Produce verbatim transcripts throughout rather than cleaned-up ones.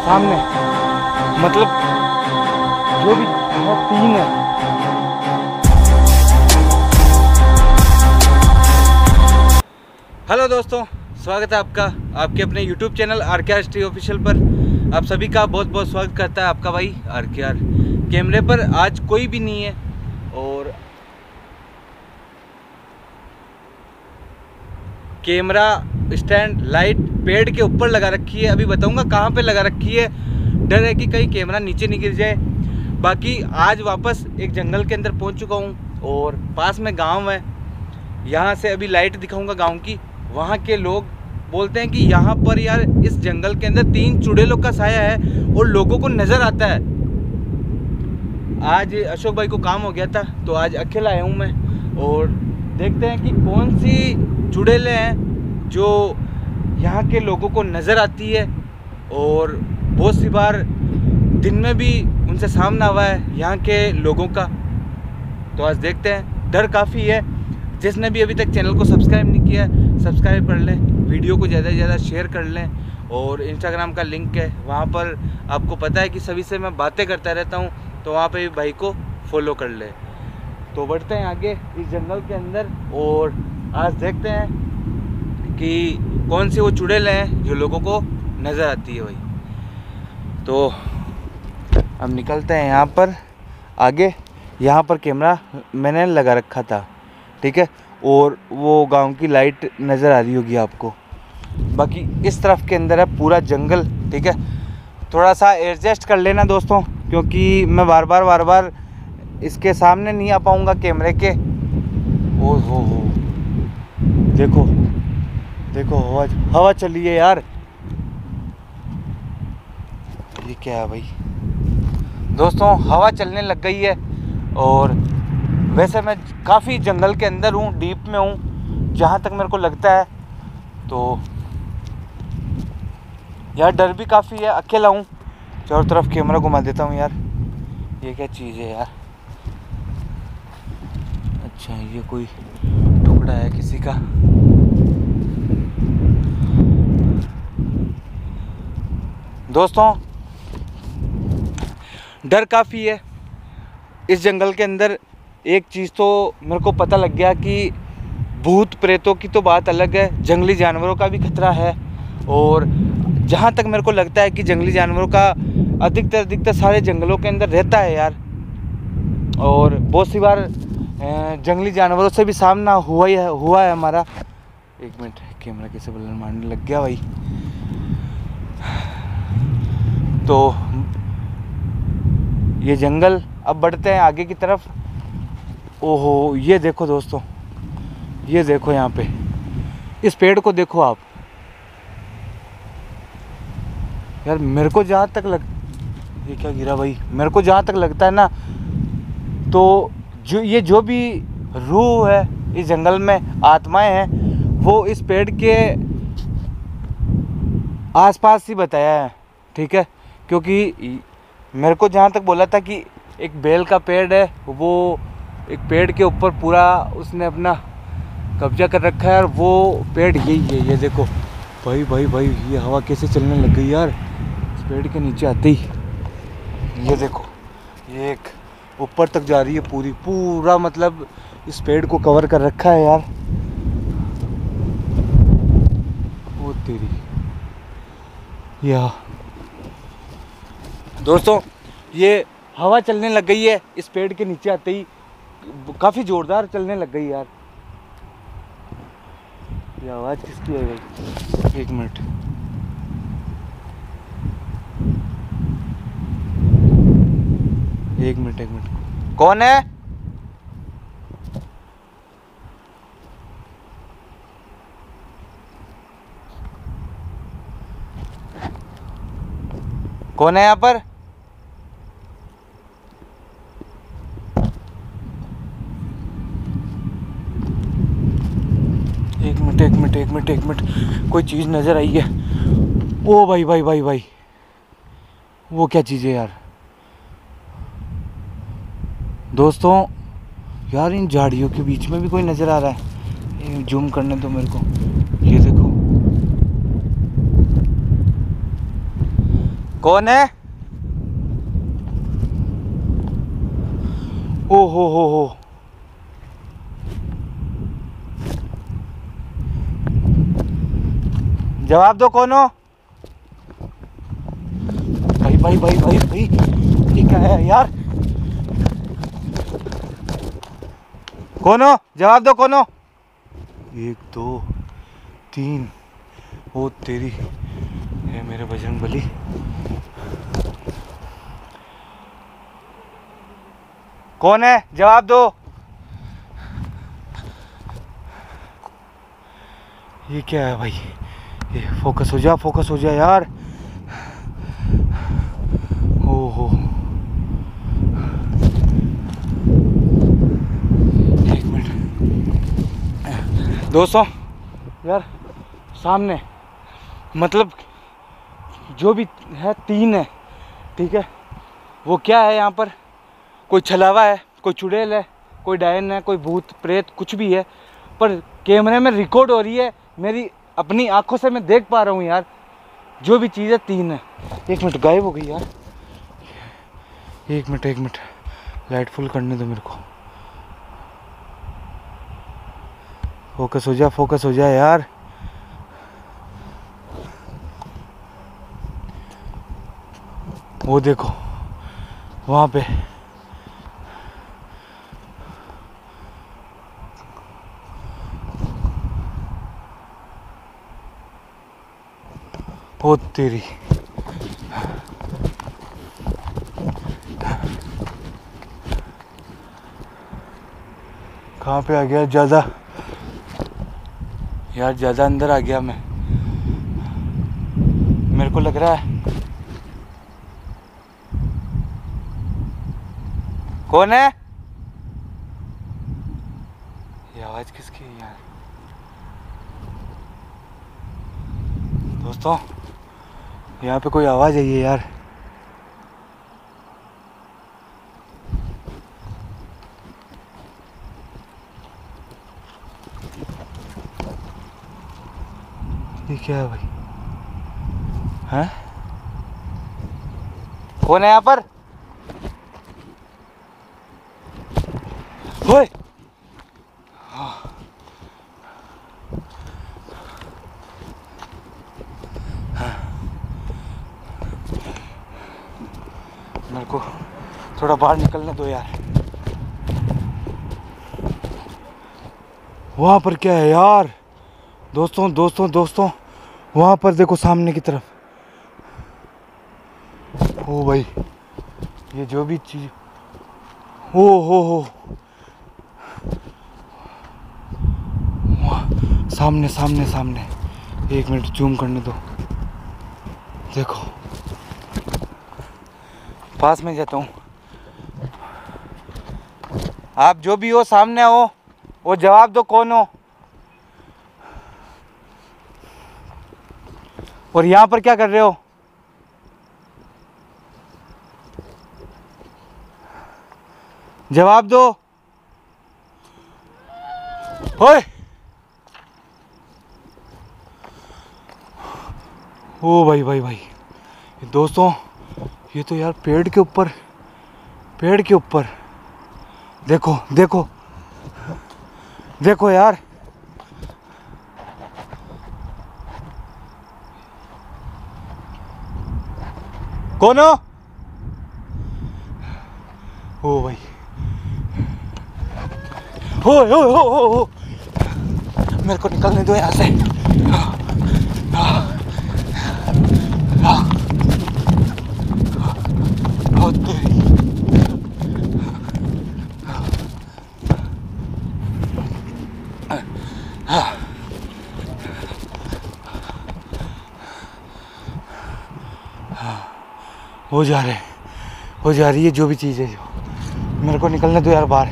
सामने, मतलब जो भी तीन है। हेलो दोस्तों, स्वागत है आपका आपके अपने YouTube channel R K R history official पर। आप सभी का बहुत बहुत स्वागत करता है आपका भाई आर के आर। कैमरे पर आज कोई भी नहीं है और कैमरा स्टैंड लाइट पेड़ के ऊपर लगा रखी है। अभी बताऊंगा कहाँ पे लगा रखी है। डर है कि कहीं कैमरा नीचे नहीं गिर जाए। बाकी आज वापस एक जंगल के अंदर पहुंच चुका हूं और पास में गांव है। यहाँ से अभी लाइट दिखाऊंगा गांव की। वहाँ के लोग बोलते हैं कि यहाँ पर यार इस जंगल के अंदर तीन चुड़ैलों का साया है और लोगों को नज़र आता है। आज अशोक भाई को काम हो गया था तो आज अकेला आया हूँ मैं और देखते हैं कि कौन सी चुड़ैलें हैं जो यहाँ के लोगों को नज़र आती है। और बहुत सी बार दिन में भी उनसे सामना हुआ है यहाँ के लोगों का। तो आज देखते हैं। डर काफ़ी है। जिसने भी अभी तक चैनल को सब्सक्राइब नहीं किया सब्सक्राइब कर लें, वीडियो को ज़्यादा से ज़्यादा शेयर कर लें। और इंस्टाग्राम का लिंक है, वहाँ पर आपको पता है कि सभी से मैं बातें करता रहता हूँ, तो वहाँ पे भी भाई को फॉलो कर ले। तो बढ़ते हैं आगे इस जंगल के अंदर और आज देखते हैं कि कौन सी वो चुड़ैलें हैं जो लोगों को नज़र आती है भाई। तो अब निकलते हैं यहाँ पर आगे। यहाँ पर कैमरा मैंने लगा रखा था, ठीक है, और वो गांव की लाइट नज़र आ रही होगी आपको। बाकी इस तरफ के अंदर है पूरा जंगल, ठीक है। थोड़ा सा एडजस्ट कर लेना दोस्तों, क्योंकि मैं बार बार बार बार इसके सामने नहीं आ पाऊँगा कैमरे के। ओ हो हो देखो देखो हवा हवा चली है यार। ये क्या है भाई दोस्तों, हवा चलने लग गई है। और वैसे मैं काफ़ी जंगल के अंदर हूँ, डीप में हूँ जहाँ तक मेरे को लगता है। तो यार डर भी काफ़ी है, अकेला हूँ। चारों तरफ कैमरा घुमा देता हूँ यार। ये क्या चीज़ है यार? अच्छा, ये कोई टुकड़ा है किसी का। दोस्तों डर काफ़ी है इस जंगल के अंदर। एक चीज़ तो मेरे को पता लग गया कि भूत प्रेतों की तो बात अलग है, जंगली जानवरों का भी खतरा है। और जहाँ तक मेरे को लगता है कि जंगली जानवरों का अधिकतर अधिकतर सारे जंगलों के अंदर रहता है यार। और बहुत सी बार जंगली जानवरों से भी सामना हुआ ही है हुआ है हमारा। एक मिनट, कैमरा कैसे बलन मारने लग गया भाई। तो ये जंगल, अब बढ़ते हैं आगे की तरफ। ओहो, ये देखो दोस्तों, ये देखो यहाँ पे इस पेड़ को देखो आप यार। मेरे को जहाँ तक लग ये क्या गिरा भाई? मेरे को जहाँ तक लगता है ना, तो जो ये जो भी रूह है इस जंगल में, आत्माएं हैं, वो इस पेड़ के आसपास ही बताया है, ठीक है। क्योंकि मेरे को जहाँ तक बोला था कि एक बेल का पेड़ है, वो एक पेड़ के ऊपर पूरा उसने अपना कब्जा कर रखा है। और वो पेड़ यही है, ये देखो भाई भाई भाई, ये हवा कैसे चलने लग गई यार इस पेड़ के नीचे आते ही। ये देखो, ये एक ऊपर तक जा रही है पूरी, पूरा मतलब इस पेड़ को कवर कर रखा है यार। वो तेरी या दोस्तों, ये हवा चलने लग गई है इस पेड़ के नीचे आते ही, काफ़ी ज़ोरदार चलने लग गई यार। ये आवाज़ किसकी है भाई? एक मिनट, एक मिनट एक मिनट कौन है? कौन है यहाँ पर? एक मिनट एक मिनट एक मिनट एक मिनट कोई चीज़ नज़र आई है। ओ भाई भाई भाई भाई, वो क्या चीज़ है यार? दोस्तों यार इन झाड़ियों के बीच में भी कोई नज़र आ रहा है। जूम करने दो मेरे को। ये देखो कौन है? ओ हो हो हो जवाब दो, कौन हो? भाई भाई भाई भाई भाई ये क्या है यार? कौन हो? जवाब दो, कौन हो? एक दो तीन। ओ तेरी है मेरे बजरंगबली। कौन है? जवाब दो। ये क्या है भाई? ये फोकस हो जा, फोकस हो जा यार। ओ हो एक मिनट दोस्तों, यार सामने मतलब जो भी है तीन है, ठीक है। वो क्या है यहाँ पर? कोई छलावा है, कोई चुड़ैल है, कोई डायन है, कोई भूत प्रेत, कुछ भी है, पर कैमरे में रिकॉर्ड हो रही है। मेरी अपनी आंखों से मैं देख पा रहा हूँ यार। जो भी चीज़ है तीन है। एक मिनट, गायब हो गई यार। एक मिनट एक मिनट लाइट फुल करने दो मेरे को। फोकस हो जा, फोकस हो जा यार। वो देखो वहाँ पे ओ तेरी। कहाँ पे आ गया? ज़्यादा यार, ज़्यादा अंदर आ गया मैं, मेरे को लग रहा है। कौन है? ये आवाज़ किसकी है यार? दोस्तों यहाँ पे कोई आवाज़ आई है यार। ये क्या है भाई? हैं? कौन है यहाँ पर? ओए! मेरे को थोड़ा बाहर निकलने दो यार। वहाँ पर क्या है यार? दोस्तों दोस्तों दोस्तों वहाँ पर देखो सामने की तरफ। ओ भाई, ये जो भी चीज, ओ हो हो सामने सामने सामने। एक मिनट जूम करने दो। देखो पास में जाता हूँ। आप जो भी हो, सामने हो, वो जवाब दो, कौन हो? और यहाँ पर क्या कर रहे हो? जवाब दो। ओए! ओ भाई भाई भाई दोस्तों, ये तो यार पेड़ के ऊपर, पेड़ के ऊपर देखो देखो देखो यार। कौन हो? ओ भाई, हो हो हो हो हो मेरे को निकलने दो यहाँ से। हो जा रहे हो जा रही है जो भी चीज़ है, जो मेरे को निकलने दो यार बाहर।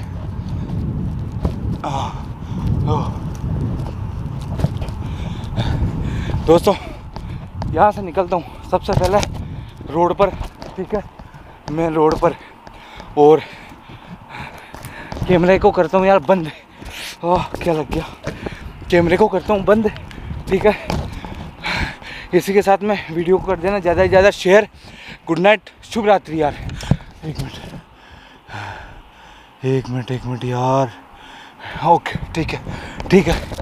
दोस्तों यहाँ से निकलता हूँ सबसे पहले रोड पर, ठीक है, मैं रोड पर, और कैमरे को करता हूँ यार बंद। ओह क्या लग गया। कैमरे को करता हूँ बंद, ठीक है। इसी के साथ में वीडियो को कर देना ज़्यादा से ज़्यादा शेयर। गुड नाइट, शुभ रात्रि यार। एक मिनट एक मिनट एक मिनट यार। ओके ठीक है ठीक है।